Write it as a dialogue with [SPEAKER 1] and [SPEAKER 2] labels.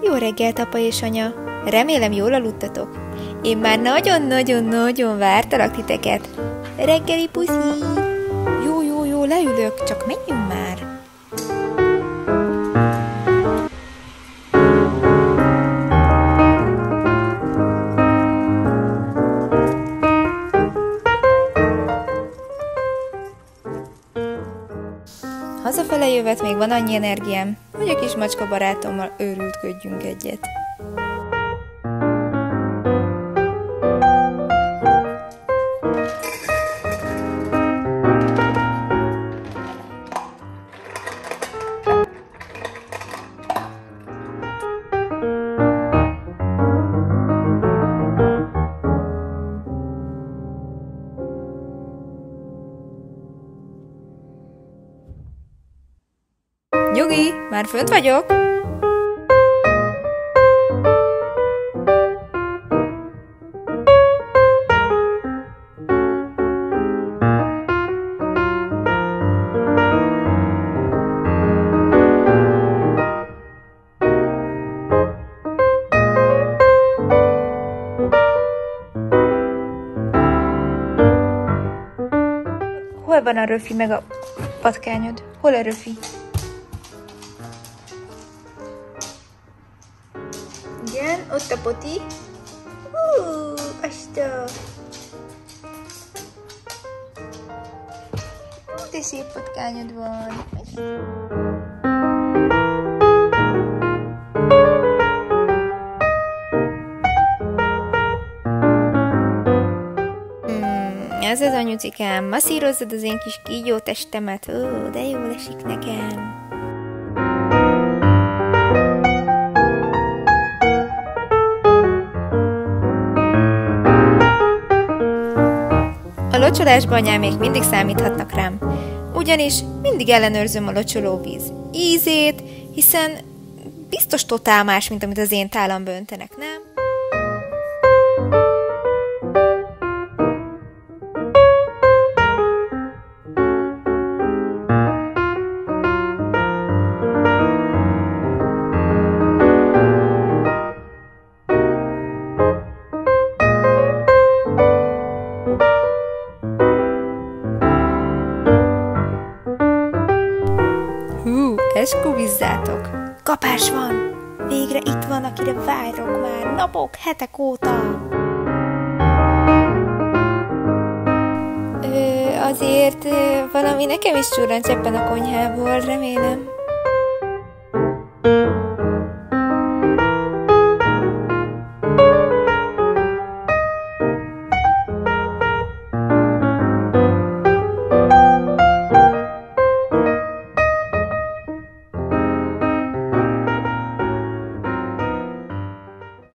[SPEAKER 1] Jó reggelt, apa és anya! Remélem jól aludtatok. Én már nagyon-nagyon-nagyon vártalak titeket. Reggeli puszi! Jó, leülök, csak menjünk már! Hazafele jövet még van annyi energiám, hogy a kis macska barátommal őrültködjünk egyet. Nyugi, már fönt vagyok! Hol van a röfi meg a patkányod? Hol a röfi? Igen, ott a poti. Asta! De szép patkányod van. Ez az anyucikám, masszírozzad az én kis kígyó testemet. De jól esik nekem. A locsolásban anyámék mindig számíthatnak rám, ugyanis mindig ellenőrzöm a locsolóvíz ízét, hiszen biztos totál más, mint amit az én tálamba öntenek, nem? Eskuvizzátok! Kapás van! Végre itt van, akire várok már napok, hetek óta! Azért valami nekem is csurrancs ebben a konyhából, remélem.